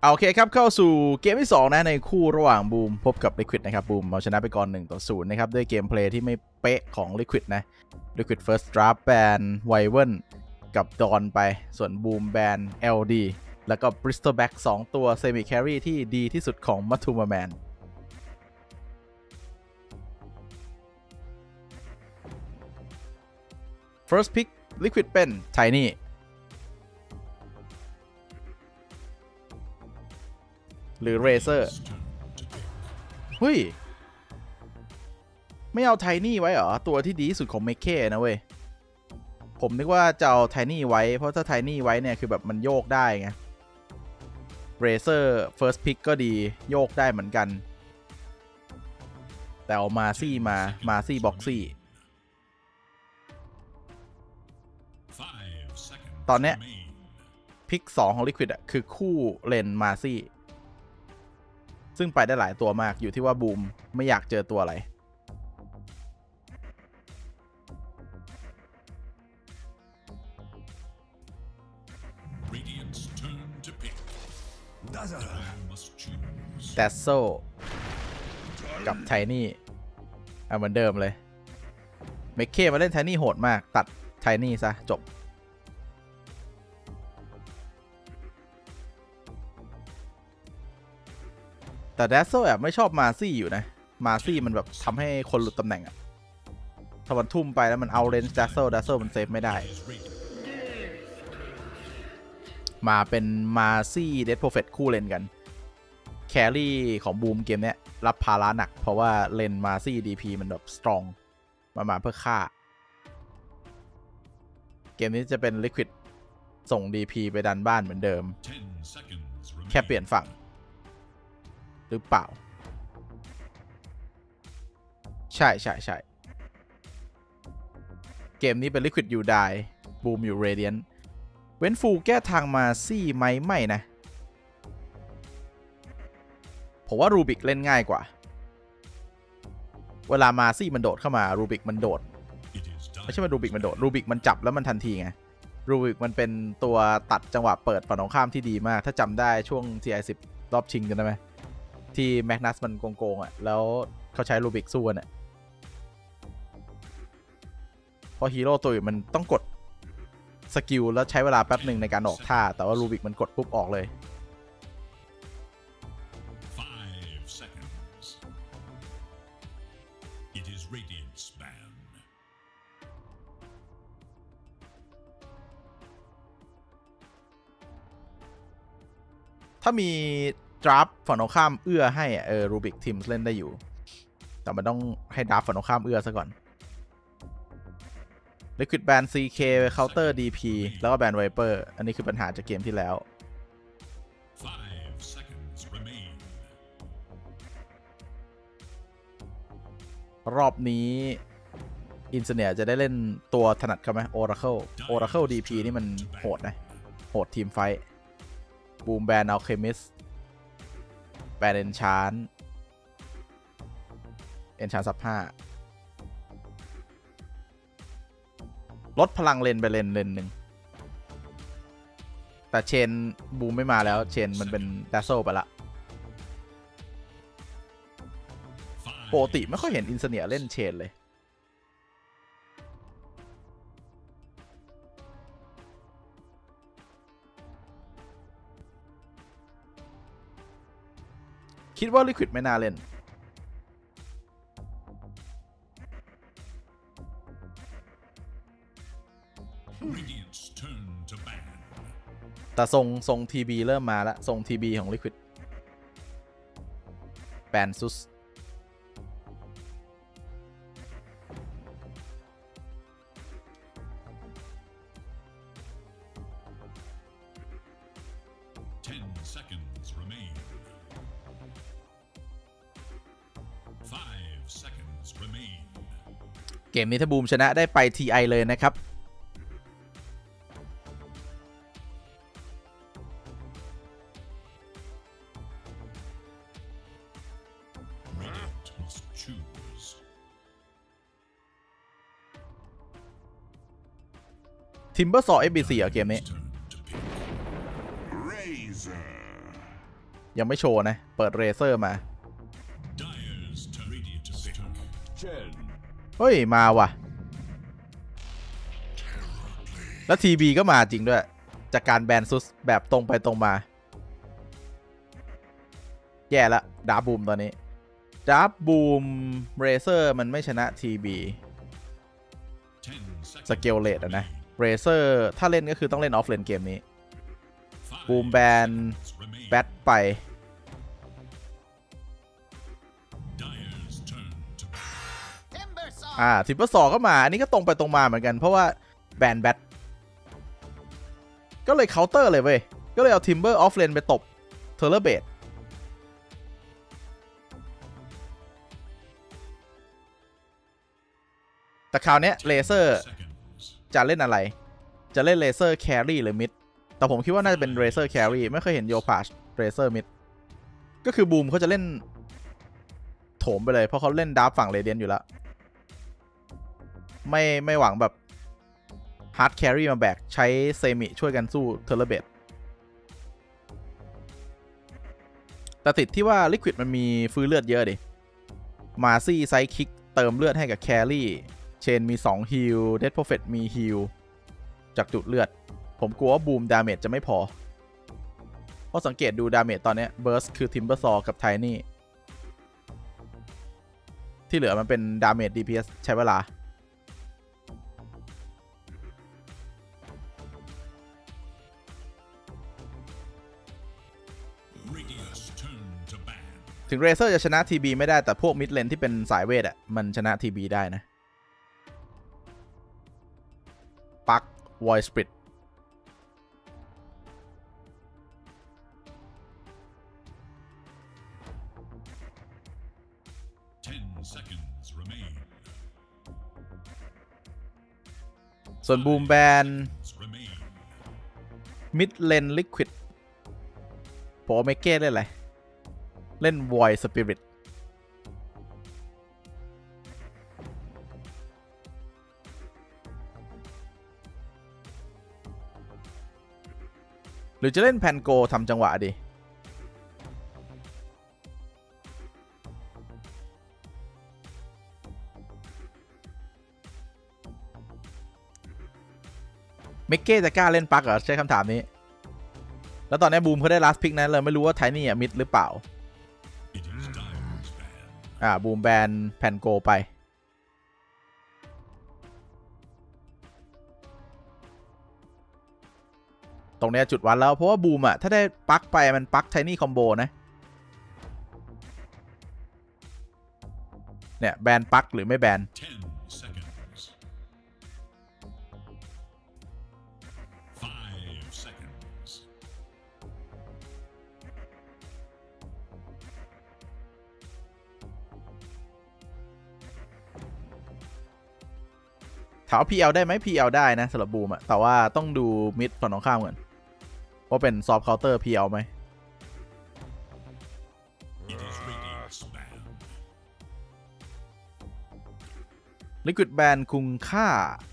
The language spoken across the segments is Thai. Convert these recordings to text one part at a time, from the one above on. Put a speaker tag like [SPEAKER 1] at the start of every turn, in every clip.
[SPEAKER 1] โอเคครับเข้าสู่เกมที่2นะในคู่ระหว่างบูมพบกับ Liquid นะครับบูมเอาชนะไปก่อน1-0นะครับด้วยเกมเพลย์ที่ไม่เป๊ะของ Liquid นะ Liquid First Draft แบน Wyvern กับดอนไปส่วนบูมแบน LD แล้วก็ Bristol Back 2 ตัว Semi Carry ที่ดีที่สุดของ Matuma Man First Pick Liquid เป็น Tinyหรือ Razer เฮ้ยไม่เอาไทนี่ไว้เหรอตัวที่ดีที่สุดของเมคเคนะเว้ยผมนึกว่าจะเอาไทนี่ไว้เพราะถ้าไทนี่ไว้เนี่ยคือแบบมันโยกได้ไง Razer First Pick ก็ดีโยกได้เหมือนกันแต่เอามาซี่บ็อกซี่ตอนเนี้ยพิก2ของ Liquid อ่ะคือคู่เลนมาซี่ซึ่งไปได้หลายตัวมากอยู่ที่ว่าบูมไม่อยากเจอตัวอะไรแดสโซกับไทนี่เหมือนเดิมเลยเมคเคมาเล่นไทนี่โหดมากตัดไทนี่ซะจบแต่แดสโซแอบไม่ชอบมาซี่อยู่นะมาซี่มันแบบทำให้คนหลุดตำแหน่งอะถ้ามันทุ่มไปแล้วมันเอาเลนส์แดสโซมันเซฟไม่ได้มาเป็นมาซี่เดดโปรเฟตคู่เลนกันแครี่ของบูมเกมเนี้ยรับภาระหนักเพราะว่าเลนมาซี่ DP มันแบบสตรองมาเพื่อฆ่าเกมนี้จะเป็น Liquid ส่ง DP ไปดันบ้านเหมือนเดิมแค่เปลี่ยนฝั่งหรือเปล่าใช่เกมนี้เป็น Liquid อยู่ได้บูมอยู่ Radiant เว้นฟูแก้ทางมาซี่ไหมไม่นะผมว่ารูบิกเล่นง่ายกว่าเวลามาซี่มันโดดเข้ามารูบิกมันโดดไม่ใช่ว่ารูบิกมันโดดรูบิกมันจับแล้วมันทันทีไงรูบิกมันเป็นตัวตัดจังหวะเปิดฝั่งตรงข้ามที่ดีมากถ้าจำได้ช่วง TI10 รอบชิงกันได้ไหมที่แมกนัสมันโกงอ่ะแล้วเขาใช้รูบิกสู้กันอ่ะเพราะฮีโร่ตัวอื่นมันต้องกดสกิลแล้วใช้เวลาแป๊บหนึ่งในการออกท่าแต่ว่ารูบิกมันกดปุ๊บออกเลยถ้ามีดราฟฝั่งตรงข้ามเอื้อให้รูบิกทีมเล่นได้อยู่แต่มันต้องให้ดราฟฝั่งตรงข้ามเอื้อซะก่อน Liquid แบน CK เคาน์เตอร์ DP แล้วก็แบน Viper อันนี้คือปัญหาจากเกมที่แล้วรอบนี้อินเสเนียจะได้เล่นตัวถนัดเขาไหม Oracle DP นี่มันโหดนะโหดทีมไฟบูมแบนอัลเคมิสแบนเอนชานซับ5ลดพลังเลนไปเลนหนึ่งแต่เชนบูมไม่มาแล้วเชนมันเป็นแดสโซไปละปกติไม่ค่อยเห็นอินเสเนียเล่นเชนเลยคิดว่า Liquid ไม่น่าเล่นแต่ทรงทีบีเริ่มมาแล้วทรงทีบีของ Liquid แบนซุสเกมนี้ถ้าบูมชนะได้ไป TI เลยนะครับทิมเบอร์ซอ FBC เหรอเกมนี้ยังไม่โชว์นะ เปิดเรเซอร์มาเฮ้ยมาว่ะแล้วทีบีก็มาจริงด้วยจากการแบนซุสแบบตรงไปตรงมาแย่ละดาร์บูมตอนนี้ดาร์บูมเรเซอร์มันไม่ชนะทีบีสเกลเลตนะเรเซอร์ถ้าเล่นก็คือต้องเล่นออฟเลนเกมนี้บูมแบนแบทไปทิปเปอร์ซอก็มาอันนี้ก็ตรงไปตรงมาเหมือนกันเพราะว่าแบนแบทก็เลยเคาน์เตอร์เลยเว้ยก็เลยเอาทิมเบอร์ออฟเลนไปตบเทเลเบตแต่คราวนี้เลเซอร์จะเล่นอะไรจะเล่นเลเซอร์แครี่หรือมิดแต่ผมคิดว่าน่าจะเป็นเลเซอร์แครี่ไม่เคยเห็นโยพาชเลเซอร์มิดก็คือบูมเขาจะเล่นโถมไปเลยเพราะเขาเล่นดาร์ฟฝั่งเรเดียนอยู่แล้วไม่หวังแบบฮาร์ดแครี่มาแบกใช้เซมิช่วยกันสู้เทเลเบตแต่ติดที่ว่าลิควิดมันมีฟื้นเลือดเยอะดิมาซี่ไซด์คิกเติมเลือดให้กับแครี่เชนมี2ฮิลเดดโปรเฟตมีฮิลจากจุดเลือดผมกลัวว่าบูมดาเมจจะไม่พอเพราะสังเกตดูดาเมจตอนนี้เบิร์สคือทิมเบอร์ซอกับไทนี่ที่เหลือมันเป็นดาเมจ DPS ใช้เวลาถึงเรเซอร์จะชนะ TB ไม่ได้แต่พวกมิดเลนที่เป็นสายเวทอ่ะมันชนะ TB ได้นะปักวอยสปริตส่วนบูมแบนมิดเลนลิควิดโปรเมเก้เล่นอะไรเล่น Void Spirit หรือจะเล่นแพนโกทำจังหวะดิเมกเก้จะกล้าเล่นปักเหรอใช้คำถามนี้แล้วตอนนี้บูมเขาได้ last pick นะเลยไม่รู้ว่าไทนี่มิดหรือเปล่าบูมแบนแพนโกไปตรงนี้จุดวัดแล้วเพราะว่าบูมถ้าได้ปักไปมันปักไทนี่คอมโบนะเนี่ยแบนปักหรือไม่แบนถามว่า PL ได้ไหม PL ได้นะสำหรับบูมแต่ว่าต้องดูมิดฝั่งตรงข้ามก่อนว่าเป็นซอฟต์เคาน์เตอร์ PL ไหมลิควิดแบนคุ้มค่า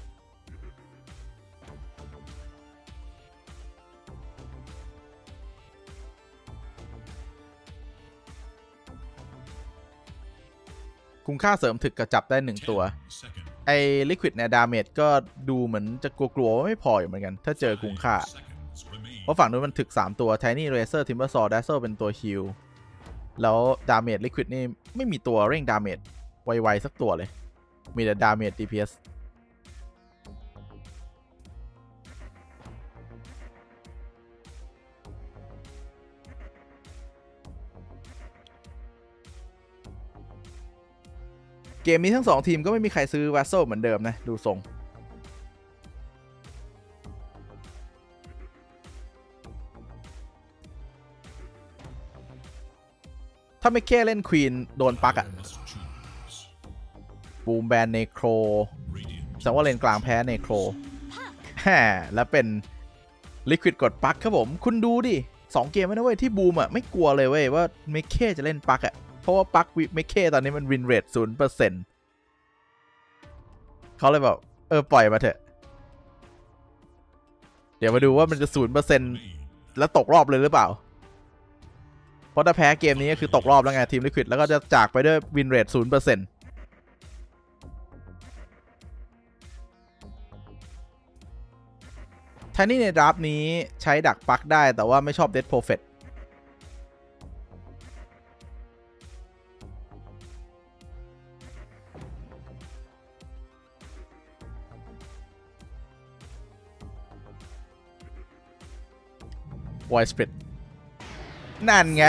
[SPEAKER 1] คุ้มค่าเสริมถึกกระจับได้1ตัวไอ้ลิควิดเนี่ยดาเมจก็ดูเหมือนจะกลัวๆว่าไม่พออยู่เหมือนกันถ้าเจอคุ้มค่าเพราะฝั่งนู้นมันถึก3ตัวไทนี่เรเซอร์ทิมเบอร์ซอร์แดสเซอร์เป็นตัวฮิลแล้วดาเมจลิควิดนี่ไม่มีตัวเร่งดาเมจไวๆสักตัวเลยมีแต่ดาเมจ DPS เกมนี้ทั้ง2ทีมก็ไม่มีใครซื้อวัสโซเหมือนเดิมนะดูทรงถ้าไม่แค่เล่นควีนโดนปักบูมแบนเนโครแสดงว่าเลนกลางแพ้เนโครแล้วเป็นลิควิดกดปักครับผมคุณดูดิ2เกมไม่นะเว้ยที่บูมไม่กลัวเลยเว้ยว่าเมคเคจะเล่นปักเพราะว่าปักเมคเคตอนนี้มันวินเรท 0% เขาเลยแบบปล่อยมาเถอะเดี๋ยวมาดูว่ามันจะ 0% แล้วตกรอบเลยหรือเปล่าเพราะถ้าแพ้เกมนี้ก็คือตกรอบแล้วไงทีม Liquid แล้วก็จะจากไปด้วยวินเรท 0%ไทนี่ในดราฟนี้ใช้ดักปักได้แต่ว่าไม่ชอบ Dead Prophet Void Spirit นั่นไง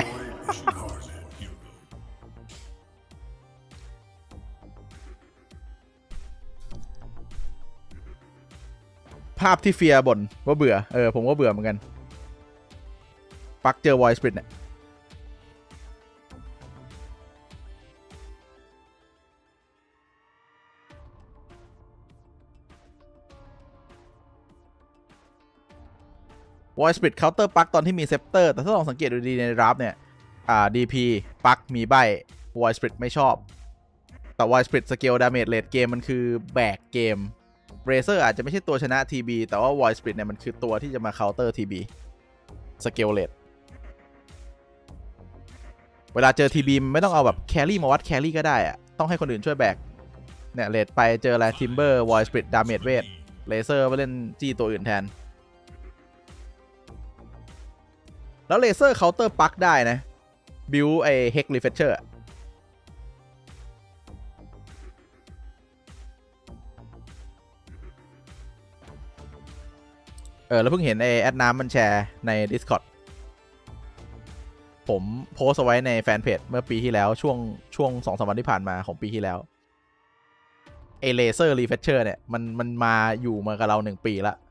[SPEAKER 1] ภาพที่เฟียบ่นว่าเบื่อผมก็เบื่อเหมือนกันปักเจอ Void Spirit เนี่ยVoid Spirit เคาน์เตอร์ปักตอนที่มีเซปเตอร์แต่ถ้าลองสังเกตดูดีในดราฟเนี่ยDP ปักมีใบ Void Spirit ไม่ชอบแต่ Void Spirit สเกลดาเมจเลทเกมมันคือแบกเกม Razer อาจจะไม่ใช่ตัวชนะ TB แต่ว่า Void Spirit เนี่ยมันคือตัวที่จะมาเคาน์เตอร์ TB สเกลเลทเวลาเจอ TB มันไม่ต้องเอาแบบแครี่มาวัดแครี่ก็ได้อะต้องให้คนอื่นช่วยแบกเนี่ยเลทไปเจออะไร Timber Void Spirit ดาเมจเวท Razer ไปเล่นจี้ตัวอื่นแทนแล้ว Razer เคาน์เตอร์ปักได้นะบิวไอ้ Hex Refresher แล้วเพิ่งเห็นไอ้แอดน้ำมันแชร์ใน Discord ผมโพสเอาไว้ในแฟนเพจเมื่อปีที่แล้วช่วง 2-3 วันที่ผ่านมาของปีที่แล้วไอ้ Razer Refresher เนี่ยมันมาอยู่มากับเรา1 ปีละ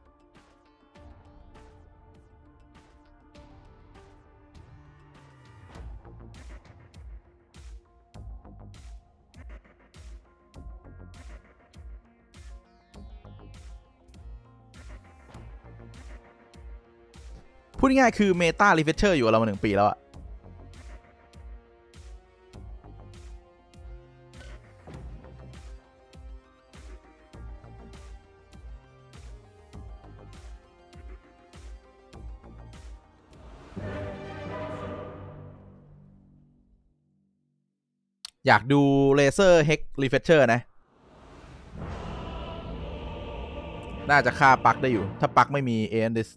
[SPEAKER 1] พูดง่ายๆคือ Meta Refresher อยู่กับเรามา1 ปีแล้วอะอยากดู Razer Hex Refresher นะน่าจะฆ่าปักได้อยู่ถ้าปักไม่มี Aendis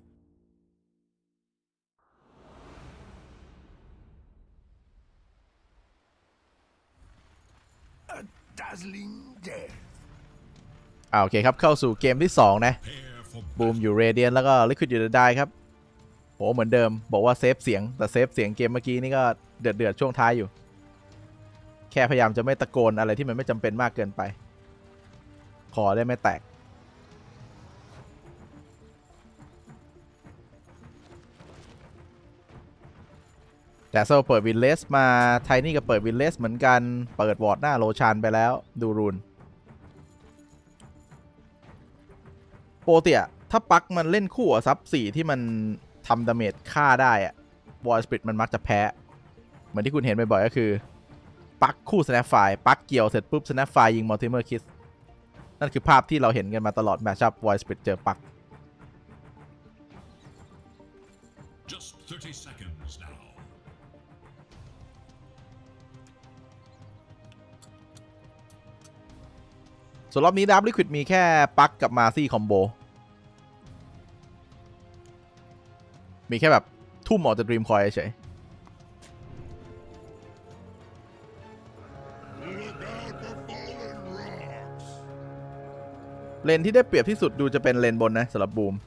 [SPEAKER 1] โอเคครับเข้าสู่เกมที่2นะบูมอยู่เรเดียนแล้วก็ Liquid อยู่ได้ครับโหเหมือนเดิมบอกว่าเซฟเสียงแต่เซฟเสียงเกมเมื่อกี้นี่ก็เดือดช่วงท้ายอยู่แค่พยายามจะไม่ตะโกนอะไรที่มันไม่จำเป็นมากเกินไปขอได้ไม่แตกแต่โซเปิดวินเลสมาไทนี่ก็เปิดวินเลสเหมือนกันเปิดวอร์ดหน้าโลชานไปแล้วดูรูนโปรติอะถ้าปักมันเล่นคู่กับซับ4ที่มันทำดาเมจฆ่าได้อะวอลสปิริตมันมักจะแพ้เหมือนที่คุณเห็นบ่อยๆก็คือปักคู่สแนปไฟปักเกี่ยวเสร็จปุ๊บสแนปไฟยิงมัลติเมอร์คิสนั่นคือภาพที่เราเห็นกันมาตลอดแมตช์อัพวอลสปิริตเจอปักส่วนรอบนี้ดับลิควิดมีแค่ปักกับมาซี่คอมโบมีแค่แบบทุ่มออกจากดรีมคอยเฉยเลนที่ได้เปรียบที่สุดดูจะเป็นเลนบนนะสำหรับบูม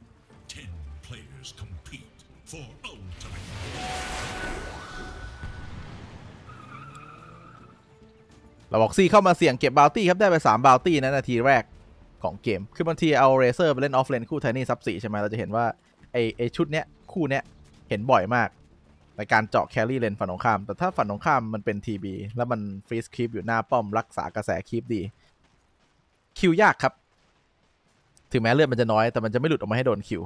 [SPEAKER 1] เราบอกซี่เข้ามาเสี่ยงเก็บบาวตี้ครับได้ไป3บาวตี้นะนาทีแรกของเกมคือบางทีเอาเรเซอร์ไปเล่นออฟเลนคู่ไทนี่ซับ4ใช่ไหมเราจะเห็นว่าไอชุดเนี้ยคู่เนี้ยเห็นบ่อยมากในการเจาะแครี่เลนฝั่งตรงข้ามแต่ถ้าฝั่งตรงข้ามมันเป็น TB แล้วมันฟรีสคลิปอยู่หน้าป้อมรักษากระแสคลิปดีคิวยากครับถึงแม้เลือดมันจะน้อยแต่มันจะไม่หลุดออกมาให้โดนคิว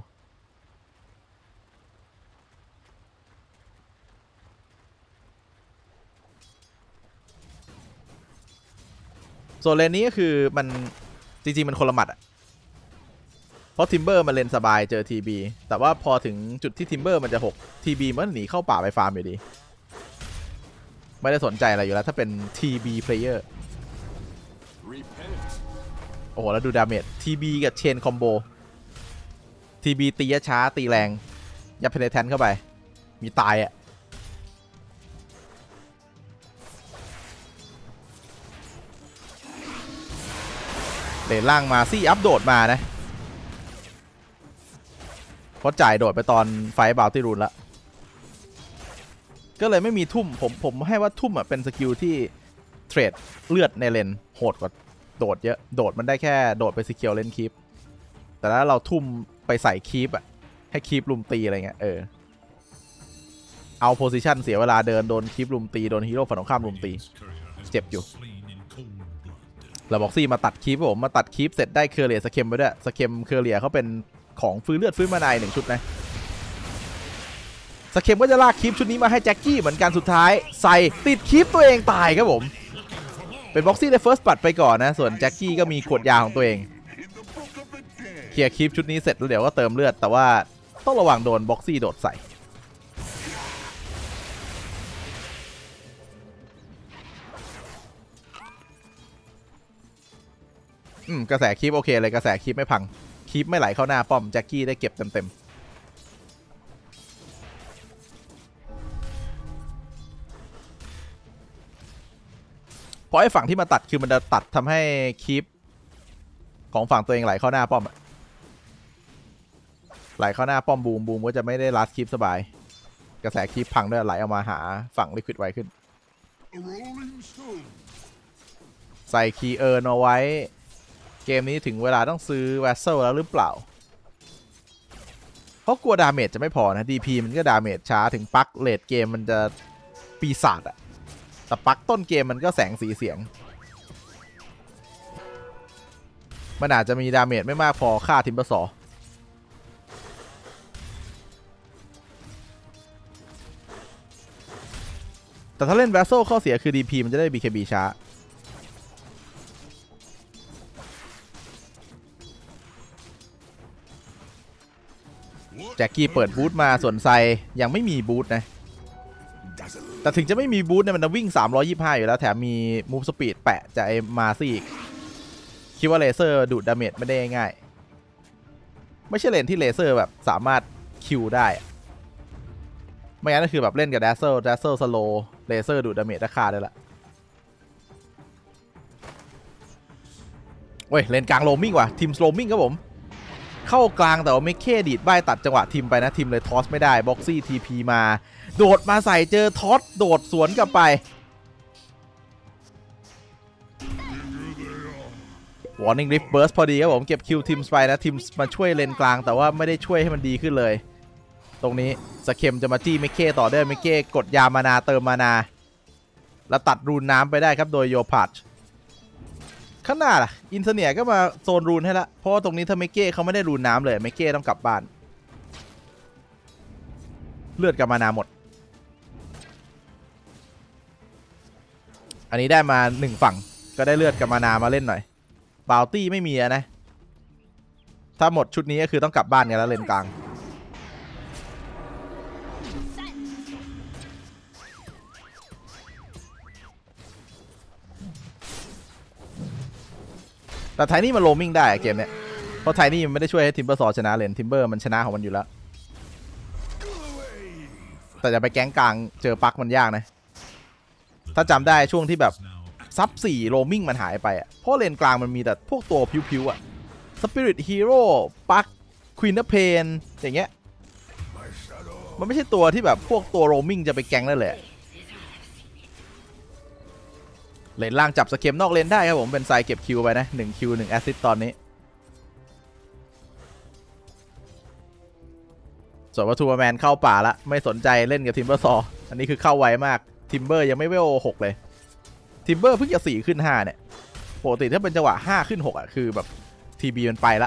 [SPEAKER 1] ส่วนเลนนี้ก็คือมันจริงๆมันคนละหมัดอ่ะเพราะทิมเบอร์มันเลนสบายเจอ TB แต่ว่าพอถึงจุดที่ทิมเบอร์มันจะ6 TB มันหนีเข้าป่าไปฟาร์มอยู่ดีไม่ได้สนใจอะไรอยู่แล้วถ้าเป็น TB player โอ้โหแล้วดูดาเมจ TB กับเชนคอมโบ TB ตีช้าตีแรงยัดเพเนแทนเข้าไปมีตายอะเลนล่างมาซี่อัพโดดมานะเพราะจ่ายโดดไปตอนไฟบาวตี้รูนแล้วก็เลยไม่มีทุ่มผมให้ว่าทุ่มเป็นสกิลที่เทรดเลือดในเลนโหดกว่าโดดเยอะโดดมันได้แค่โดดไปสกิลเลนคีปแต่ถ้าเราทุ่มไปใส่คีปอะให้คีปลุมตีอะไรเงี้ยเอาโพซิชันเสียเวลาเดินโดนคีปลุมตีโดนฮีโร่ฝั่งตรงข้ามลุมตีเจ็บอยู่เราบอกซี่มาตัดคีปผมมาตัดคีปเสร็จได้เคอร์เรียสเคมไปด้วยสเคมเคอร์เรียเขาเป็นของฟื้นเลือดฟื้นมานา1 ชุดนะสเคมก็จะลากคีปชุดนี้มาให้แจ็คกี้เหมือนกันสุดท้ายใส่ติดคีปตัวเองตายครับผมเป็นบ็อกซี่ได้เฟิร์สบัตไปก่อนนะส่วนแจ็คกี้ก็มีขวดยาของตัวเองเคลียร์คีปชุดนี้เสร็จแล้วเดี๋ยวก็เติมเลือดแต่ว่าต้องระวังโดนบ็อกซี่โดดใส่กระแสคีปโอเคเลยกระแสคีปไม่พังคีปไม่ไหลเข้าหน้าป้อมแจ็คกี้ได้เก็บเต็มเพราะไอ้ฝั่งที่มาตัดคือมันจะตัดทำให้คีปของฝั่งตัวเองไหลเข้าหน้าป้อมไหลเข้าหน้าป้อมบูมก็จะไม่ได้ลัดคีปสบายกระแสคีปพังด้วยไหลออกมาหาฝั่งลิควิดไวขึ้นใส่คีเอิร์นเอาไว้เกมนี้ถึงเวลาต้องซื้อแวสเซลแล้วหรือเปล่าเพราะกลัวดาเมจจะไม่พอนะ DP มันก็ดาเมจช้าถึงปักเลดเกมมันจะปีศาจอะแต่ปักต้นเกมมันก็แสงสีเสียงมันอาจจะมีดาเมจไม่มากพอฆ่าทิมเบอร์ซอแต่ถ้าเล่นแวสเซลข้อเสียคือ DP มันจะได้ BKB ช้าแจ็คกี้เปิดบูทมาส่วนไซยังไม่มีบูทนะแต่ถึงจะไม่มีบูทเนี่ยมันจะวิ่ง325อยู่แล้วแถมมีมูฟสปีดแปะจากไอ้มาซี่อีกคิดว่าเลเซอร์ดูดดาเมจไม่ได้ง่ายไม่ใช่เลนที่เลเซอร์แบบสามารถคิวได้ไม่งั้นก็คือแบบเล่นกับแดสเซิลสโลเลเซอร์ดูดดาเมจราคาได้ละเว้ยเลนกลางโรมมิ่งว่ะทีมโรมมิ่งครับผมเข้ากลางแต่ว่าไม่แค่ดีดใบตัดจังหวะทีมไปนะทีมเลยทอสไม่ได้บ็อกซี่ทีพีมาโดดมาใส่เจอทอสโดดสวนกลับไปวอร์นิ่งริฟเบิร์สพอดีครับผมเก็บคิวทีมไปนะทีมมาช่วยเลนกลางแต่ว่าไม่ได้ช่วยให้มันดีขึ้นเลยตรงนี้สเคมจะมาจี้เมเก้ต่อได้เมเก้กดยามานาเติมมานาแล้วตัดรูนน้ำไปได้ครับโดยโยพาชข้างหน้าล่ะอินเทอร์เนียก็มาโซนรูนให้ละเพราะว่าตรงนี้ถ้าเมเก้เขาไม่ได้รูนน้ำเลยเมเก้ต้องกลับบ้านเลือดกับมานาหมดอันนี้ได้มา1ฝั่งก็ได้เลือดกับมานามาเล่นหน่อยบาวตี้ไม่มีนะถ้าหมดชุดนี้ก็คือต้องกลับบ้านกันแล้วเลนกลางแต่ไทนี่มันโรมมิ่งได้เกมเนี้ยเพราะไทนี่มันไม่ได้ช่วยให้ทิมเบอร์ซอชนะเลนทิมเบอร์มันชนะของมันอยู่แล้วแต่จะไปแก๊งกลางเจอปักมันยากนะถ้าจำได้ช่วงที่แบบซับ4โรมมิ่งมันหายไปอ่ะเพราะเลนกลางมันมีแต่พวกตัวพิวๆอ่ะสปิริตฮีโร่ปักควีนเพนอย่างเงี้ยมันไม่ใช่ตัวที่แบบพวกตัวโรมมิ่งจะไปแก๊งได้เลยเลนล่างจับสเกมนอกเลนได้ครับผมเป็นไซเก็บคิวไปนะ1คิว1แอสซิสต์ตอนนี้ส่วนวัตถุแมนเข้าป่าละไม่สนใจเล่นกับทิมเบอร์ซออันนี้คือเข้าไวมากทิมเบอร์ยังไม่เวล6เลยทิมเบอร์เพิ่งจะ4ขึ้น5เนี่ยปกติถ้าเป็นจังหวะ5ขึ้น6อ่ะคือแบบทีบีมันไปละ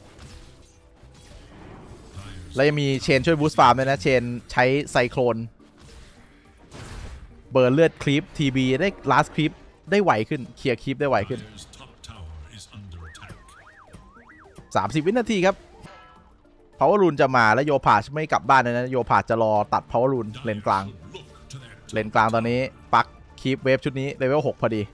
[SPEAKER 1] แล้วยังมีเชนช่วยบูสต์ฟาร์มด้วยนะเชนใช้ไซโคลนเบิร์นเลือดคลิปทีบีได้ลาสคลิปได้ไวขึ้นเคลียร์คลิปได้ไวขึ้น30 วินาทีครับพาวเวอร์รูนจะมาแล้วโยพาชไม่กลับบ้านนะโยพาชจะรอตัดพาวเวอร์รูนเลนกลางตอนนี้ปักคีปเวฟชุดนี้เลเวล6พอดี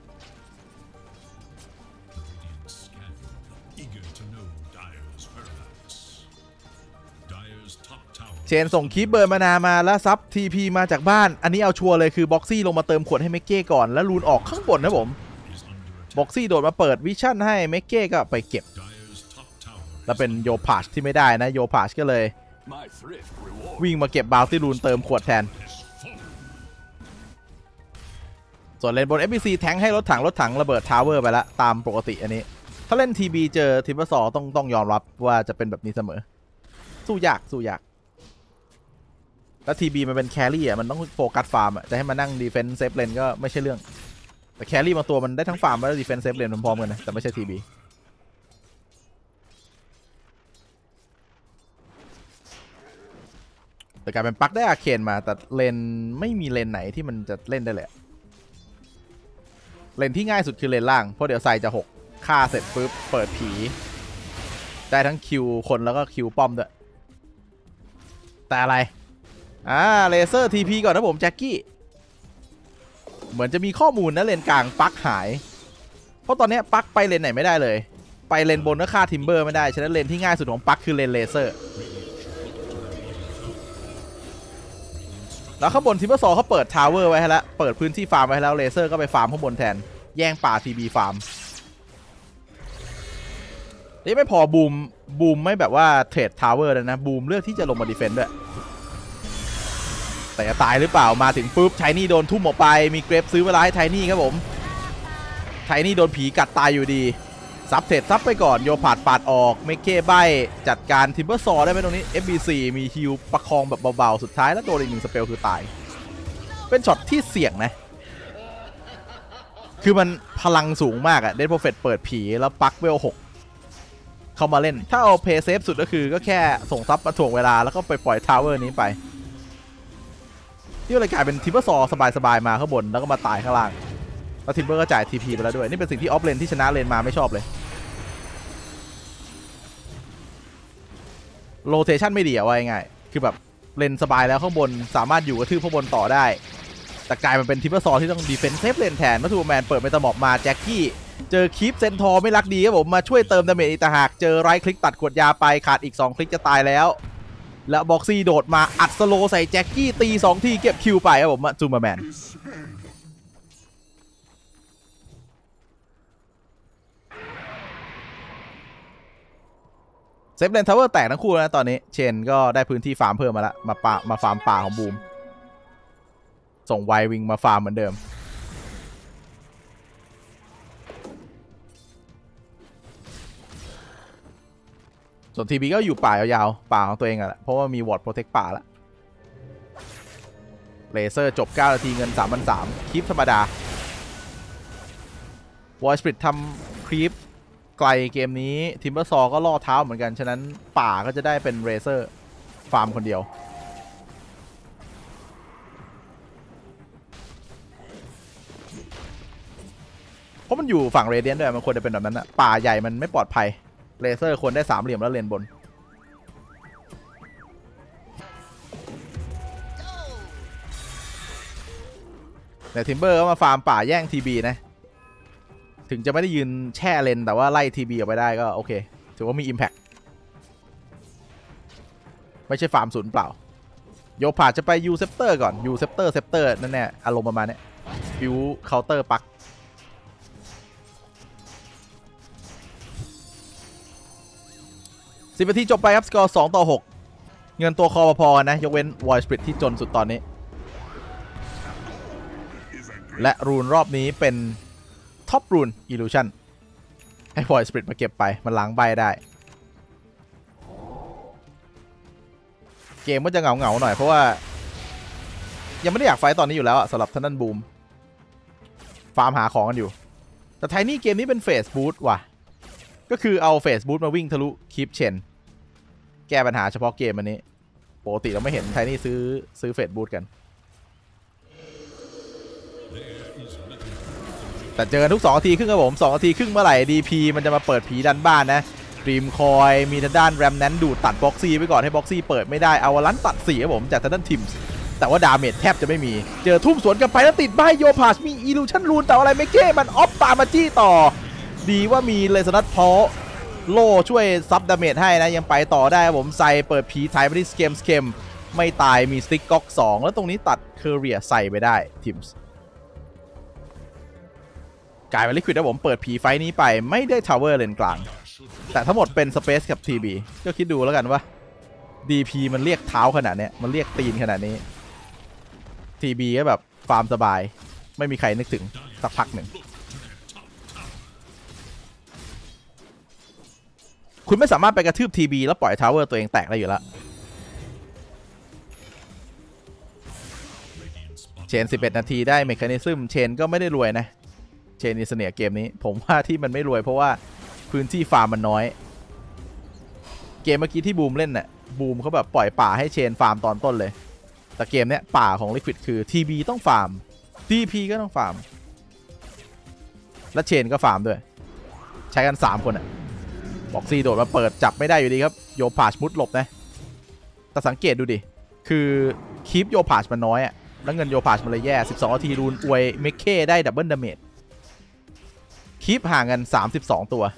[SPEAKER 1] เชนส่งคีปเบิร์นมานามาแล้วซับ TP มาจากบ้านอันนี้เอาชัวร์เลยคือบ็อกซี่ลงมาเติมขวดให้เมกเก้ก่อนแล้วลูนออกข้างบนนะผมบ็อกซี่โดดมาเปิดวิชั่นให้เมกเก้ก็ไปเก็บแล้วเป็นโยพาชที่ไม่ได้นะโยพาชก็เลยวิ่งมาเก็บบาวตี้ลูนเติมขวดแทนส่วนเลนบน FBC แทงให้รถถังระเบิดทาวเวอร์ไปแล้วตามปกติอันนี้ถ้าเล่น TB เจอทิมเบอร์ซอต้องยอมรับว่าจะเป็นแบบนี้เสมอสู้ยากแล้ว TB มันเป็นแครี่อ่ะมันต้องโฟกัสฟาร์มอ่ะจะให้มานั่งดีเฟนส์เซฟเลนก็ไม่ใช่เรื่องแต่แครี่บางตัวมันได้ทั้งฟาร์มและดีเฟนส์เซฟเลนพร้อมๆกันนะแต่ไม่ใช่ TB แต่กลายเป็นปักได้อาเคนมาแต่เลนไม่มีเลนไหนที่มันจะเล่นได้เลยเลนที่ง่ายสุดคือเลนล่างเพราะเดี๋ยวไซจะ6ฆ่าเสร็จปุ๊บเปิดผีได้ทั้งคิวคนแล้วก็คิวป้อมด้วยแต่อะไรเลเซอร์ TP ก่อนนะผมแจ็คกี้เหมือนจะมีข้อมูลนะเลนกลางปักหายเพราะตอนนี้ปักไปเลนไหนไม่ได้เลยไปเลนบนก็ฆ่าทิมเบอร์ไม่ได้ฉะนั้นเลนที่ง่ายสุดของปักคือเลนเลเซอร์แล้วข้างบนทิมเบอร์ซอเขาเปิดทาวเวอร์ไว้ให้แล้วเปิดพื้นที่ฟาร์มไว้ให้แล้วเลเซอร์ก็ไปฟาร์มข้างบนแทนแย่งป่า TB ฟาร์มนี่ไม่พอบูมไม่แบบว่าเทรดทาวเวอร์เลยนะบูมเลือกที่จะลงมาดีเฟนด์ด้วยแต่จะตายหรือเปล่ามาถึงปุ๊บไทนี่โดนทุ่มออกไปมีเกรฟซื้อเวลาให้ไทนี่ครับผมไทนี่โดนผีกัดตายอยู่ดีซับเทรดซับไปก่อนโยปาดออกเมเก้ใบจัดการทิมเบอร์ซอได้ไหมตรงนี้ FBC มีฮิลประคองแบบเบาๆสุดท้ายแล้วโดนอีก1สเปลคือตายเป็นช็อตที่เสี่ยงนะคือมันพลังสูงมากอะเดดโปรเฟตเปิดผีแล้วปักเวล6เข้ามาเล่นถ้าเอาเพย์เซฟสุดก็คือก็แค่ส่งซับมาถ่วงเวลาแล้วก็ไปปล่อยทาวเวอร์นี้ไปที่เลยกลายเป็นทิมเบอร์ซอสบายๆมาข้างบนแล้วก็มาตายข้างล่างแล้วทิมเบอร์ก็จ่าย TP ไปแล้วด้วยนี่เป็นสิ่งที่ออฟเลนที่ชนะเลนมาไม่ชอบเลยโรเทชันไม่ดีอะว่าง่ายคือแบบเลนสบายแล้วข้างบนสามารถอยู่กระทืบข้างบนต่อได้แต่กลายมันเป็นทิมเบอร์ซอที่ต้องดีเฟนส์เซฟเลนแทนมัตทูแมนเปิดไปตะหมอบมาแจ็คกี้เจอคีปเซนทอร์ไม่รักดีครับผมมาช่วยเติมดาเมจอีกต่างหากเจอไรคลิกตัดขวดยาไปขาดอีก2คลิกจะตายแล้วแล้วบ็อกซี่โดดมาอัดสโลใส่แจ็คกี้ตี2ทีเก็บคิวไปครับผมจูมาแมนเซฟเลนทาวเวอร์แตกทั้งคู่นะตอนนี้เชนก็ได้พื้นที่ฟาร์มเพิ่มมาแล้วมาฟาร์มป่าของบูมส่งไววิงมาฟาร์มเหมือนเดิมส่วนทีบีก็อยู่ป่ายาวๆป่าของตัวเองอะแหละเพราะว่ามีวอร์ดโปรเทคป่าแล้วเลเซอร์จบ9นาทีเงิน 3,300 คลิปธรรมดาวอลสปริตทำคลิปไกลเกมนี้ทิมเบอร์ซอก็ล่อเท้าเหมือนกันฉะนั้นป่าก็จะได้เป็นเรเซอร์ฟาร์มคนเดียวเพราะมันอยู่ฝั่งเรเดียนด้วยมันควรจะเป็นแบบนั้นนะป่าใหญ่มันไม่ปลอดภัยเลเซอร์ควรได้3เหลี่ยมแล้วเลนบนแต่ทิมเบอร์ก็มาฟาร์มป่าแย่ง TB นะถึงจะไม่ได้ยืนแช่เลนแต่ว่าไล่ TB ออกไปได้ก็โอเคถือว่ามี Impact ไม่ใช่ฟาร์มศูนย์เปล่าโยผ่าจะไปยูเซปเตอร์ก่อนยูเซปเตอร์นั่นแน่อารมณ์ประมาณนี้ฟิวเคาน์เตอร์ปัก10 นาทีจบไปครับสกอร์2-6เงินตัวคอพอๆนะยกเว้นวอยสปริตที่จนสุดตอนนี้และรูนรอบนี้เป็นท็อปรูนอิลูชันให้วอยสปริตมาเก็บไปมันล้างใบได้เกมก็จะเหงาหน่อยเพราะว่ายังไม่ได้อยากไฟตอนนี้อยู่แล้วสำหรับท่านนั่นบูมฟาร์มหาของกันอยู่แต่ไทนี่เกมนี้เป็นเฟสบูทว่ะก็คือเอาเฟสบูทมาวิ่งทะลุคีปเชนแก้ปัญหาเฉพาะเกมอันนี้ปกติเราไม่เห็นไทนี่ซื้อเฟสบูทกันแต่เจอทุก2 นาทีครึ่งครับผม2 นาทีครึ่งเมื่อไหร่ DP มันจะมาเปิดผีดันบ้านนะดรีมคอยมีทางด้านแรมแนนดูดตัดบ็อกซี่ไปก่อนให้บ็อกซี่เปิดไม่ได้เอาลันตัด4ครับผมจากทางด้านทีมแต่ว่าดาเมจแทบจะไม่มีเจอทุ่มสวนกันไปแล้วติดใบโยพาสมีอิลูชันรูนแต่อะไรไม่เก้มันออฟตามมาจี้ต่อดีว่ามีเลสนัทพอโล่ช่วยซับดาเมจให้นะยังไปต่อได้ผมใส่เปิดผีถ่ายไปที่สเคมไม่ตายมีสติ๊กก๊อก2แล้วตรงนี้ตัดเคอร์เรียใส่ไปได้ทิมส์กลายเป็นลิควิดนะผมเปิดผีไฟนี้ไปไม่ได้ทาวเวอร์เลนกลางแต่ทั้งหมดเป็นสเปซกับ TB ก็คิดดูแล้วกันว่า DP มันเรียกเท้าขนาดนี้มันเรียกตีนขนาดนี้ TB ก็แบบฟาร์มสบายไม่มีใครนึกถึงสักพักหนึ่งคุณไม่สามารถไปกระทืบ TB แล้วปล่อยทาวเวอร์ตัวเองแตกได้อยู่แล้วเชน11นาทีได้เมคานิซึมเชนก็ไม่ได้รวยนะเชนอิสเนียเกมนี้ผมว่าที่มันไม่รวยเพราะว่าพื้นที่ฟาร์มมันน้อยเกมเมื่อกี้ที่บูมเล่นน่ะบูมเขาแบบปล่อยป่าให้เชนฟาร์มตอนต้นเลยแต่เกมเนี้ยป่าของ Liquid คือ TB ต้องฟาร์ม DP ก็ต้องฟาร์มและเชนก็ฟาร์มด้วยใช้กัน3คนอ่ะบอกซีโดดมาเปิดจับไม่ได้อยู่ดีครับโยพาชมุดหลบนะแต่สังเกตดูดิคือคีปโยพาชมันน้อยอ่ะแล้วเงินโยพาชมันเลยแย่12นาทีรูนอวยเมคเคได้ดับเบิลดาเมจคีปห่างกัน32ตัว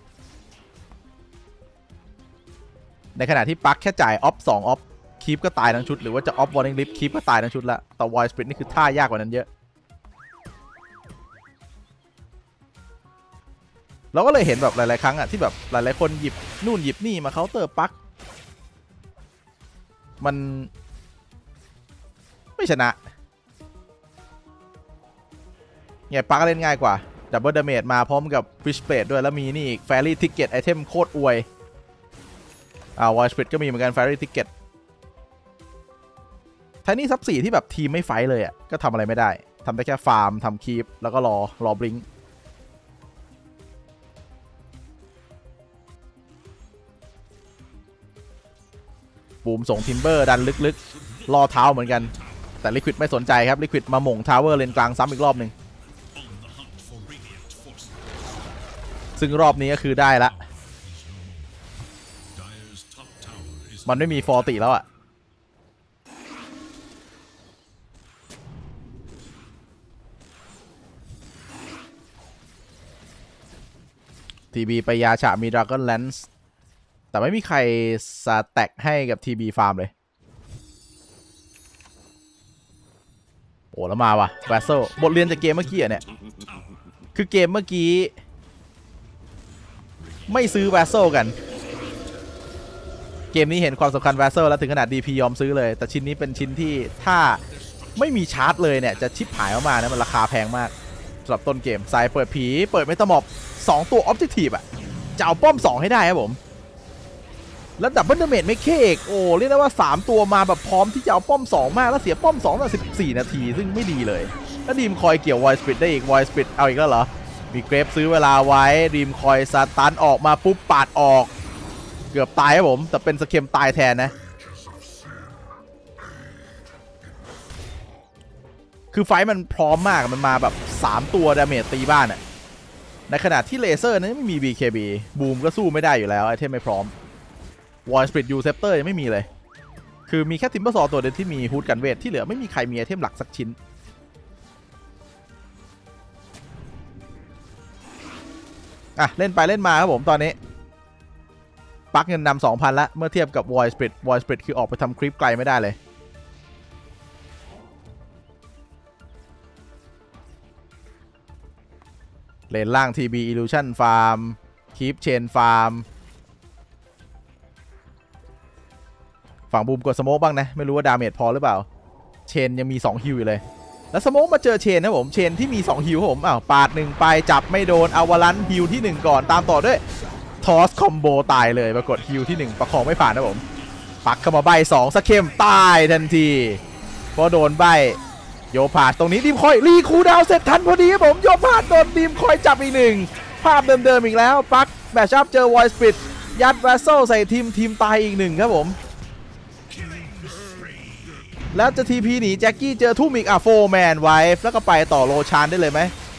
[SPEAKER 1] ในขณะที่ปักแค่จ่ายออฟ2ออฟคีปก็ตายทั้งชุดหรือว่าจะออฟวอร์นิ่งลิฟคีปก็ตายทั้งชุดละแต่วอยสปริตนี่คือท่ายากกว่านั้นเยอะเราก็เลยเห็นแบบหลายๆครั้งอะที่แบบหลายๆคนหยิบนู่นหยิบนี่มาเคาน์เตอร์ปักมันไม่ชนะไงปักเล่นง่ายกว่าดับเบิลดาเมจมาพร้อมกับฟิชเปลดด้วยแล้วมีนี่อีกแฟรี่ทิกเก็ตไอเทมโคตรอวยวอยสปริตก็มีเหมือนกันแฟรี่ทิกเก็ตไทนี่ซับ4ที่แบบทีมไม่ไฟเลยอ่ะก็ทำอะไรไม่ได้ทำได้แค่ฟาร์มทำคีปแล้วก็รอบลิงบูมส่งทิมเบอร์ดันลึกๆรอเท้าเหมือนกันแต่ลิควิดไม่สนใจครับลิควิดมาหม่งทาวเวอร์เลนกลางซ้ำอีกรอบหนึ่งซึ่งรอบนี้ก็คือได้ละมันไม่มีฟอร์ติแล้วอะทีบีไปยาฉะมีดราก้อนแลนส์แต่ไม่มีใครสแต็กให้กับทีบีฟาร์มเลยโอ้แล้วมาว่ะแวสเซลบทเรียนจากเกมเมื่อกี้เนี่ยคือเกมเมื่อกี้ไม่ซื้อแวสเซลกันเกมนี้เห็นความสำคัญแวสเซลแล้วถึงขนาด DP ยอมซื้อเลยแต่ชิ้นนี้เป็นชิ้นที่ถ้าไม่มีชาร์จเลยเนี่ยจะชิปหายมากๆนะมันราคาแพงมากสำหรับต้นเกมสายเปิดผีเปิดเมตาม็อบ2ตัวออบเจกตีฟอะจะเอาป้อม2ให้ได้ครับผมแล้วดับเบิลดาเมจไม่เคกโอ้เรียกได้ว่า3ตัวมาแบบพร้อมที่จะเอาป้อม2มากแล้วเสียป้อม2ตั้ง14นาทีซึ่งไม่ดีเลยแล้วดีมคอยเกี่ยววอยสปิดได้อีกวอยสปิดเอาอีกแล้วเหรอมีเกรฟซื้อเวลาไว้ดีมคอยสตันออกมาปุ๊บปาดออกเกือบตายครับผมแต่เป็นสเคมตายแทนนะคือไฟมันพร้อมมากมันมาแบบ3ตัวดาเมจตีบ้านอะในขณะที่เลเซอร์นั้นไม่มี BKB บูมก็สู้ไม่ได้อยู่แล้วไอเทมไม่พร้อมวอยสปิดยูเซปเตอร์ยังไม่มีเลยคือมีแค่ทิมเบอร์ซอตัวเดียวที่มีฮูดกันเวทที่เหลือไม่มีใครมีไอเทมหลักสักชิ้นอ่ะเล่นไปเล่นมาครับผมตอนนี้ปักเงินนำ 2,000 ละเมื่อเทียบกับวอยสปริตคือออกไปทำคลิปไกลไม่ได้เลยเลนล่าง TB Illusion Farm Keep Chain Farm ฝั่งบูมกดสโมกบ้างนะไม่รู้ว่าดาเมจพอหรือเปล่าเชนยังมี2ฮิวอยู่เลยแล้วสโมกมาเจอเชนนะผมเชนที่มี2ฮิวผมอ้าวปาด1ไปจับไม่โดนอวาลันฮิวที่1ก่อนตามต่อด้วยทอสคอมโบตายเลยปรากฏฮิวที่1ประคองไม่ผ่านนะผมปักเข้ามาใบ2สเคมตายทันทีเพราะโดนใบโยพาดตรงนี้ดีมคอยรีคูดาวเสร็จทันพอดีครับผมโยพาดโดนดีมคอยจับอีก1ภาพเดิมๆอีกแล้วปักแมชอัพเจอวอยสปิดยัดแวสเซลใส่ทีมตายอีก1ครับผมแล้วจะทีพีหนีแจ็คกี้เจอทุ่มอีกโฟร์แมนไวฟ์แล้วก็ไปต่อโลชานได้เลยไหม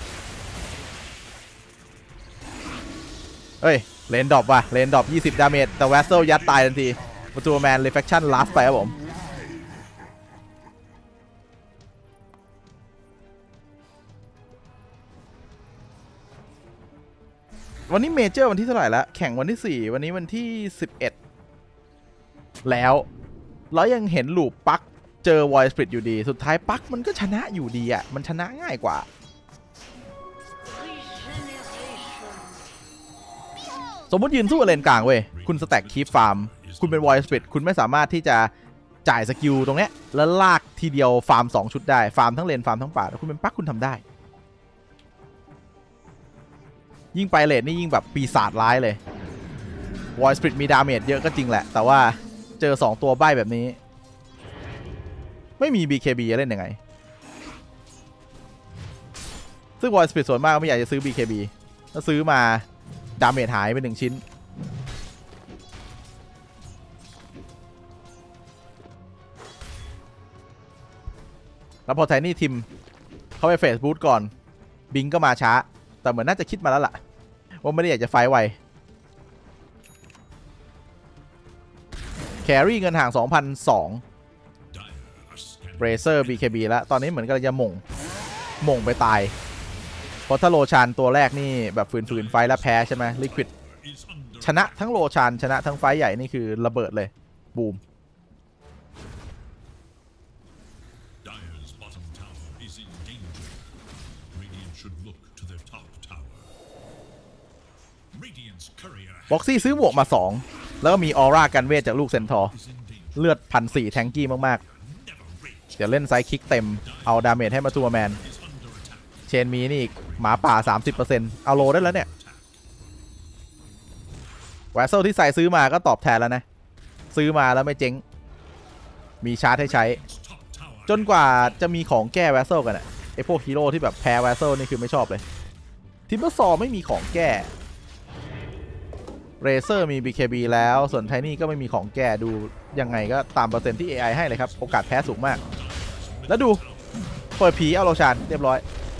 [SPEAKER 1] เฮ้ยเลนดรอปว่ะเลนดรอป20ดาเมจแต่แวสเซลยัดตายทันทีประตูแมนรีเฟคชั่นลาสไปครับผมวันนี้เมเจอร์วันที่เท่าไหร่ละแข่งวันที่4วันนี้วันที่11แล้วยังเห็นลูปปักเจอ Void Split อยู่ดีสุดท้ายปักมันก็ชนะอยู่ดีอ่ะมันชนะง่ายกว่าสมมติยืนสู้เลนกลางเว้ยคุณสแต็กคีฟฟาร์มคุณเป็น Void Split คุณไม่สามารถที่จะจ่ายสกิลตรงเนี้ยแล้วลากทีเดียวฟาร์ม2ชุดได้ฟาร์มทั้งเลนฟาร์มทั้งป่าแล้วคุณเป็นปักคุณทำได้ยิ่งไปเลนนี่ยิ่งแบบปีศาจร้ายเลย Void Split มีดาเมจเยอะก็จริงแหละแต่ว่าเจอ2ตัวใบ้แบบนี้ไม่มี BKB จะเล่นยังไงซึ่ง Void Split ส่วนมากก็ไม่อยากจะซื้อ BKB ถ้าซื้อมาดาเมจหายไป1ชิ้นแล้วพอไทนี่ทิมเข้าไปเฟสบูทก่อนบิงก็มาช้าแต่เหมือนน่าจะคิดมาแล้วล่ะว่าไม่ได้อยากจะไฟไวแครี่เงินห่าง 2,200 เบรเซอร์ BKB แล้วตอนนี้เหมือนกันจะหม่งไปตายเพราะถ้าโลชานตัวแรกนี่แบบฝืนไฟแล้วแพ้ใช่ไหมลิควิดชนะทั้งโลชานชนะทั้งไฟใหญ่นี่คือระเบิดเลยบูมบ็อกซี่ซื้อหมวกมา2แล้วก็มีออร่ากันเวทจากลูกเซนทอร์เลือด 1,400 แทงกี้มากๆเดี๋ยวเล่นไซด์คิกเต็มเอาดาเมจให้มาทัวร์แมนเชนมีนี่อีกหมาป่า 30% เอาโลได้แล้วเนี่ยแวสเซลที่ใส่ซื้อมาก็ตอบแทนแล้วนะซื้อมาแล้วไม่เจ๊งมีชาร์จให้ใช้จนกว่าจะมีของแก้แวสเซลกันอะไอพวกฮีโร่ที่แบบแพ้แวสเซลนี่คือไม่ชอบเลยทิมเบอร์ซอไม่มีของแก้เรเซอร์มี BKB แล้วส่วนไทนี่ก็ไม่มีของแก้ดูยังไงก็ตามเปอร์เซ็นต์ที่ AI ให้เลยครับโอกาสแพ้สูงมากแล้วดูเปิดผีเอาโลชานเรียบร้อย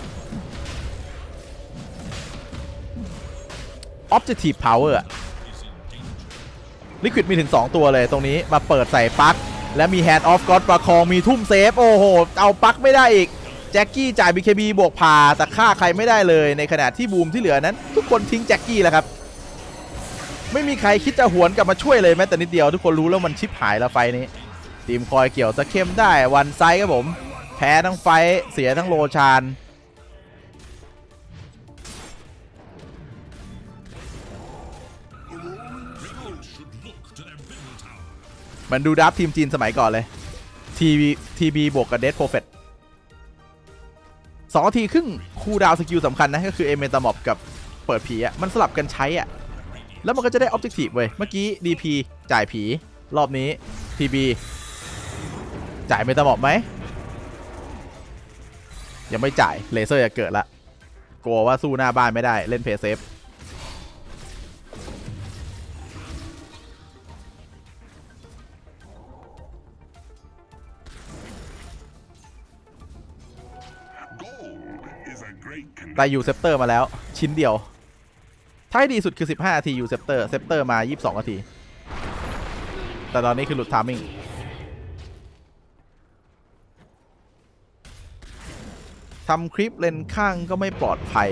[SPEAKER 1] Objective Power อะลิควิดมีถึง2ตัวเลยตรงนี้มาเปิดใส่ปักและมี Hand of God ประคองมีทุ่มเซฟโอ้โหเอาปักไม่ได้อีกแจ็คกี้จ่าย BKB บวกผ่าแต่ฆ่าใครไม่ได้เลยในขณะที่บูมที่เหลือนั้นทุกคนทิ้งแจ็คกี้แล้วครับไม่มีใครคิดจะหวนกลับมาช่วยเลยแม้แต่นิดเดียวทุกคนรู้แล้วมันชิบหายแล้วไฟนี้ทีมคอยเกี่ยวสะเข้มได้วันไซด์ครับผมแพ้ทั้งไฟเสียทั้งโลชานมันดูดับทีมจีนสมัยก่อนเลยทีบีบวกกับเดดโปรเฟต2 นาทีครึ่งคูลดาวน์สกิลสำคัญนะก็คือเอเมตาม็อบกับเปิดผีอ่ะมันสลับกันใช้อ่ะแล้วมันก็จะได้ออบเจกตีฟเว้ยเมื่อกี้ DP จ่ายผีรอบนี้ TB จ่ายเมตาม็อบไหมยังไม่จ่ายเลเซอร์จะเกิดละกลัวว่าสู้หน้าบ้านไม่ได้เล่นเพย์เซฟได้ยูเซปเตอร์มาแล้วชิ้นเดียวท้ายดีสุดคือ15 นาทียูเซปเตอร์มา22 นาทีแต่ตอนนี้คือหลุดไทมิ่งทำคลิปเลนข้างก็ไม่ปลอดภัย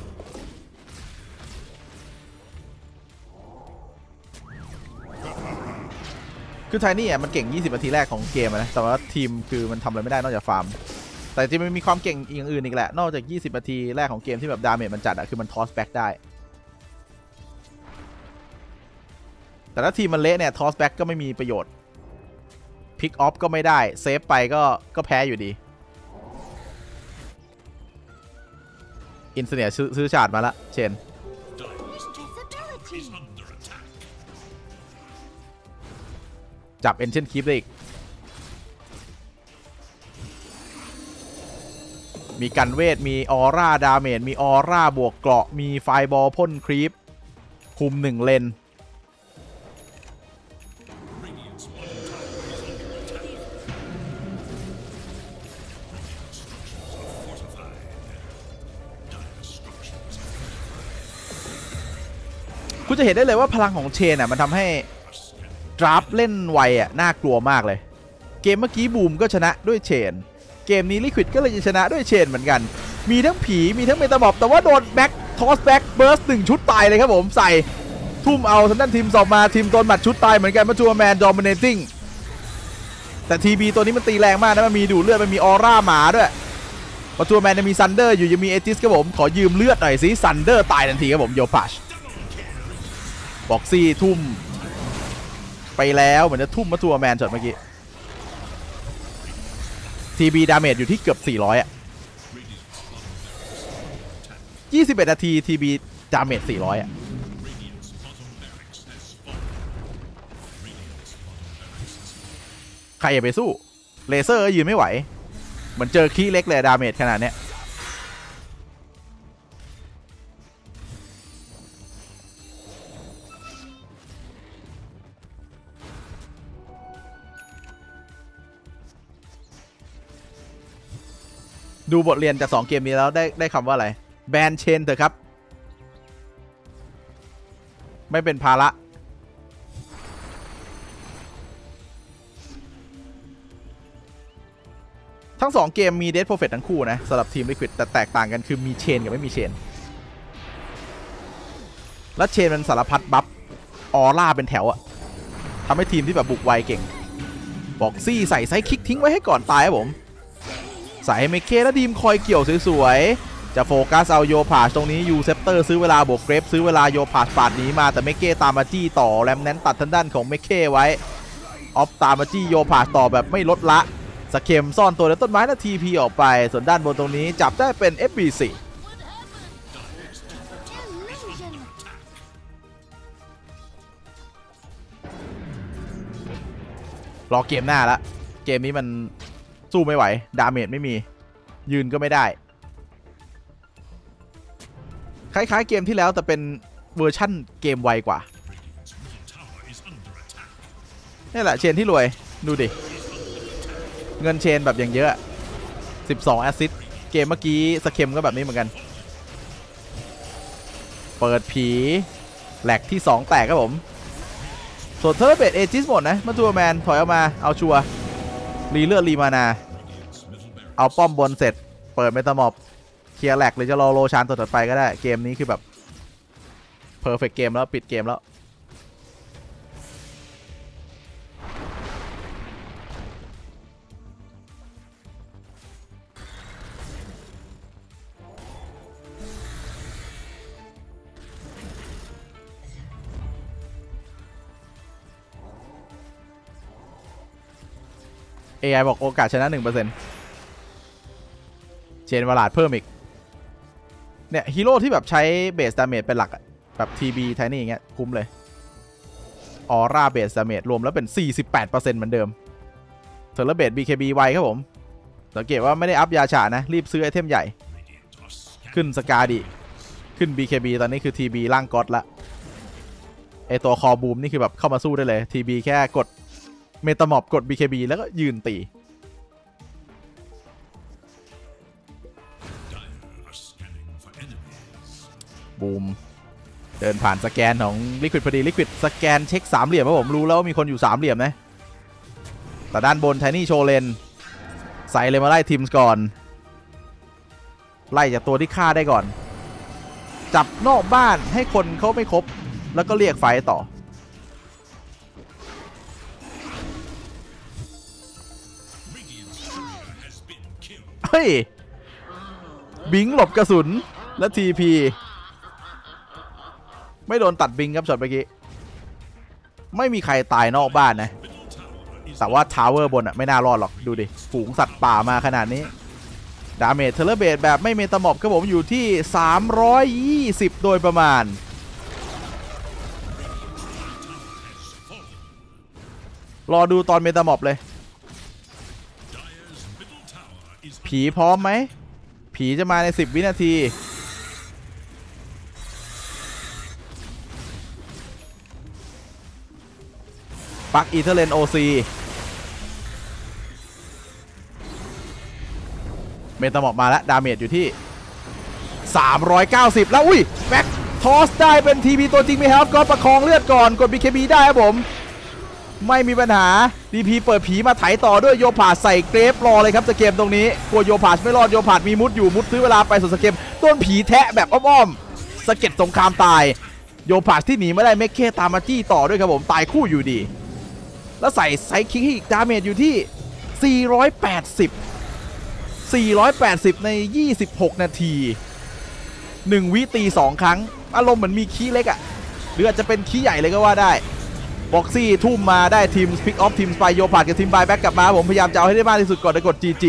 [SPEAKER 1] คือไทนี่อ่ะมันเก่ง20 นาทีแรกของเกมนะแต่ว่าทีมคือมันทำอะไรไม่ได้นอกจากฟาร์มแต่จริงมันมีความเก่งอย่างอื่นอีกแหละนอกจาก20 นาทีแรกของเกมที่แบบดาเมจมันจัดอะคือมันทอสแบ็กได้แต่ถ้าทีมมันเละเนี่ยทอสแบ็กก็ไม่มีประโยชน์พิกออฟก็ไม่ได้เซฟไปก็แพ้อยู่ดีอินเสเนียซื้อชาร์ดมาละเชนจับเอนเชนคีปได้อีกมีกันเวทมีออร่าดาเมจมีออร่าบวกเกราะมีไฟบอลพ่นครีปคุม1 เลนคุณจะเห็นได้เลยว่าพลังของเชนอ่ะมันทำให้ดราฟเล่นไวอ่ะน่ากลัวมากเลยเกมเมื่อกี้บูมก็ชนะด้วยเชนเกมนี้ลิควิดก็เลยจะชนะด้วยเชนเหมือนกันมีทั้งผีมีทั้งเมตาม็อบแต่ว่าโดนแบ็คทอสแบ็กเบิร์ส1ชุดตายเลยครับผมใส่ทุ่มเอาทางด้านทีมสอบมาทีมโดนหมัดชุดตายเหมือนกันมาจูแมนดอมิเนติ้งแต่ทีบีตัวนี้มันตีแรงมากนะมันมีดูดเลือดมันมีออร่าหมาด้วยมาจูแมนยังมีซันเดอร์อยู่ยังมีเอจิสครับผมขอยืมเลือดหน่อยสิซันเดอร์ตายทันทีครับผมโยพาชบ็อกซี่ทุ่มไปแล้วเหมือนจะทุ่มมาจูแมนช็อตเมื่อกี้ทีบีดาเมจอยู่ที่เกือบ400อ่ะ21 นาทีทีบีดาเมจ400อ่ะใครอย่าไปสู้เลเซอร์ยืนไม่ไหวเหมือนเจอคีย์เล็กเลยดาเมจขนาดเนี้ยดูบทเรียนจาก2เกมนี้แล้วได้คำว่าอะไรแบนเชนเถอะครับไม่เป็นภาระทั้ง2เกมมีเดดโปรเฟตทั้งคู่นะสำหรับทีม Liquid แต่แตกต่างกันคือมีเชนกับไม่มีเชนและเชนมันสารพัดบัฟออร่าเป็นแถวอะทำให้ทีมที่แบบบุกไวเก่งบอกซี่ใส่ไซคิกทิ้งไว้ให้ก่อนตายครับผมใส่ให้เมเคและดีมคอยเกี่ยวสวยๆจะโฟกัสเอาโยพาชตรงนี้ยูเซปเตอร์ซื้อเวลาบวกเกรฟซื้อเวลาโยพาชปาดหนีมาแต่เมเคตามมาจี้ต่อแรมแนนตัดทางด้านของเมเคไว้ออฟตามมาจี้โยพาชต่อแบบไม่ลดละสเกมซ่อนตัวในต้นไม้นาทีพีออกไปส่วนด้านบนตรงนี้จับได้เป็น FB4 รอเกมหน้าละเกมนี้มันสู้ไม่ไหวดาเมจไม่มียืนก็ไม่ได้คล้ายๆเกมที่แล้วแต่เป็นเวอร์ชั่นเกมไวกว่านี่แหละเชนที่รวยดูดิเงินเชนแบบอย่างเยอะ12แอสซิสต์เกมเมื่อกี้สเคมก็แบบนี้เหมือนกันเปิดผีแหลกที่2แตกครับผมส่วนเทอร์เบตเอจิสหมดนะมาตัวแมนถอยออกมาเอาชัวรีเลือดรีมานาเอาป้อมบนเสร็จเปิดเมตาม็อบเคลียร์แหลกหรือจะรอโลชานตัวต่อไปก็ได้เกมนี้คือแบบเพอร์เฟกต์เกมแล้วปิดเกมแล้วAI บอกโอกาสชนะ 1% เชนวาลาดเพิ่มอีกเนี่ยฮีโร่ที่แบบใช้เบสดาเมจเป็นหลักแบบ TB ไทนี่อย่างเงี้ยคุ้มเลยออร่าเบสดาเมจรวมแล้วเป็น 48% เหมือนเดิมเทอร์เบส BKB ไวครับผมสังเกตว่าไม่ได้อัพยาฉานะรีบซื้อไอเทมใหญ่ขึ้นสกาดิขึ้น BKB ตอนนี้คือ TB ร่างก๊อตละไอตัวคอบูมนี่คือแบบเข้ามาสู้ได้เลย TB แค่กดเมตาม็อบกด BKB แล้วก็ยืนตีบูมเดินผ่านสแกนของ Liquid พอดี Liquid สแกนเช็ค3เหลี่ยมครับผมรู้แล้วว่ามีคนอยู่3เหลี่ยมนะแต่ด้านบน Tiny โชเลนใส่เลยมาไล่ทีมก่อนไล่จากตัวที่ฆ่าได้ก่อนจับนอกบ้านให้คนเขาไม่ครบแล้วก็เรียกไฟต่อเฮ้ยบิงหลบกระสุนและทีพีไม่โดนตัดบิงครับช็อตเมื่อกี้ไม่มีใครตายนอกบ้านนะแต่ว่าทาวเวอร์บนไม่น่ารอดหรอกดูดิฝูงสัตว์ป่ามาขนาดนี้ดาเมจเทเลเบตแบบไม่เมตาม็อบครับผมอยู่ที่320โดยประมาณรอดูตอนเมตาม็อบเลยผีพร้อมไหมผีจะมาใน10 วินาทีปักอีเทเลน OC เมตาม็อบมาแล้วดาเมจอยู่ที่390แล้วอุ้ยแบ็คทอสได้เป็นทีวีตัวจริงไหมครับก็ประคองเลือดก่อนกด BKB ได้ครับผมไม่มีปัญหา DP เปิดผีมาไถต่อด้วยโยพาใส่เกรฟรอเลยครับสเกมตรงนี้กลัวโยพาไม่รอดโยพามีมุดอยู่มุดซื้อเวลาไปส่วนสเกมต้นผีแทะแบบอ้อมสะเก็ดสงครามตายโยพาสที่หนีไม่ได้เมคเคตามมาจี้ต่อด้วยครับผมตายคู่อยู่ดีแล้วใส่ไซด์คิกให้อีกดาเมจอยู่ที่480ใน26นาที1 วิตี2ครั้งอารมณ์เหมือนมีคีย์เล็กอะหรืออาจจะเป็นคีย์ใหญ่เลยก็ว่าได้บ็อกซี่ทุ่มมาได้ทีมพิกออฟทีมสไปโยพาดกับทีมบายแบ็กกลับมาผมพยายามจะเอาให้ได้มากที่สุดก่อนจะกด GG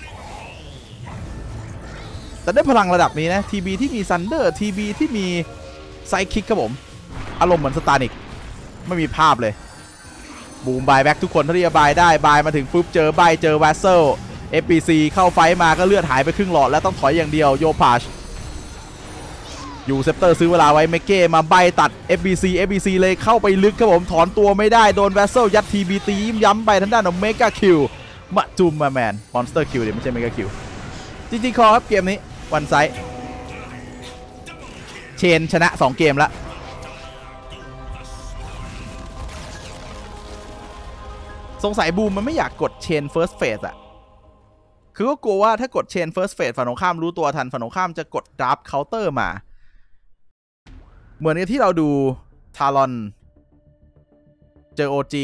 [SPEAKER 1] แต่ได้พลังระดับนี้นะ TB ที่มีซันเดอร์ TB ที่มีไซคิกครับผมอารมณ์เหมือนสตาร์นิกไม่มีภาพเลยบูมบายแบ็กทุกคนที่จะบายได้บายมาถึงปุ๊บเจอใบเจอแวสเซล FPC เข้าไฟมาก็เลือดหายไปครึ่งหลอดแล้วต้องถอยอย่างเดียวโยพาชยูเซปเตอร์ซื้อเวลาไว้เมเก้มาใบตัด FBC เลยเข้าไปลึกครับผมถอนตัวไม่ได้โดนแวสเซลยัด TBT ยิ้มย้ำไปทางด้านของเมกาคิวมาจุมมาแมนมอนสเตอร์คิวเดี๋ยวไม่ใช่เมกาคิวจริงๆคอครับเกมนี้วันไซด์เชนชนะ2เกมแล้วสงสัยบูมมันไม่อยากกดเชน First Phase อะคือก็กลัวว่าถ้ากดเชน First Phase ฝั่งตรงข้ามรู้ตัวทันฝั่งตรงข้ามจะกดดราฟเคาน์เตอร์มาเหมือนกับที่เราดูทารอนเจอ OG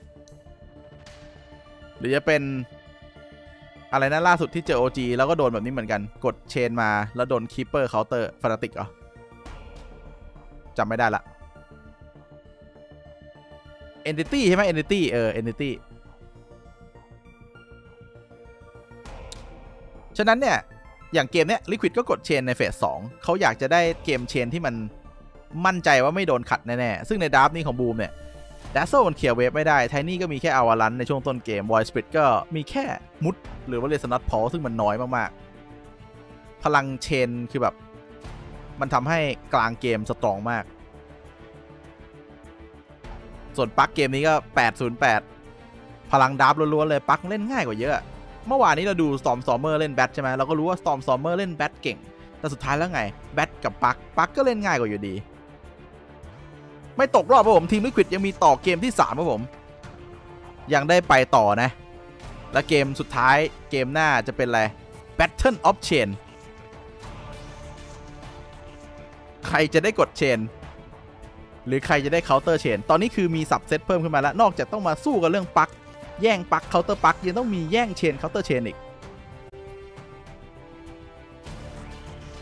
[SPEAKER 1] หรือจะเป็นอะไรนะล่าสุดที่เจอ OG แล้วก็โดนแบบนี้เหมือนกันกดเชนมาแล้วโดนคีเปอร์เคาน์เตอร์ฟานาติกเหรอจำไม่ได้ละ Entity ใช่ไหม Entity Entity ฉะนั้นเนี่ยอย่างเกมเนี้ย Liquid ก็กดเชนในเฟส2เขาอยากจะได้เกมเชนที่มันมั่นใจว่าไม่โดนขัดแน่ๆซึ่งในดราฟนี้ของบูมเนี่ยดัสโซมันเคลียร์เวฟไม่ได้ไทนี่ก็มีแค่อาวาลันในช่วงต้นเกมวอยสปิริตก็มีแค่มุดหรือว่าเรสน็อตพอซึ่งมันน้อยมากๆพลังเชนคือแบบมันทำให้กลางเกมสตรองมากส่วนปักเกมนี้ก็808พลังดับล้วนๆเลยปักเล่นง่ายกว่าเยอะเมื่อวานนี้เราดู Storm Stormer เล่นแบทใช่ไหมเราก็รู้ว่า Storm Stormer เล่นแบทเก่งแต่สุดท้ายแล้วไงแบทกับปักก็เล่นง่ายกว่าอยู่ดีไม่ตกรอบครับผมทีม Liquid ยังมีต่อเกมที่3ครับผมยังได้ไปต่อนะและเกมสุดท้ายเกมหน้าจะเป็นอะไร Battle of Chain ใครจะได้กดเชนหรือใครจะได้เคาน์เตอร์เชนตอนนี้คือมีสับเซตเพิ่มขึ้นมาแล้วนอกจากต้องมาสู้กันเรื่องปักแย่งปักเคาน์เตอร์ปักยังต้องมีแย่งเชนเคาน์เตอร์เชนอีก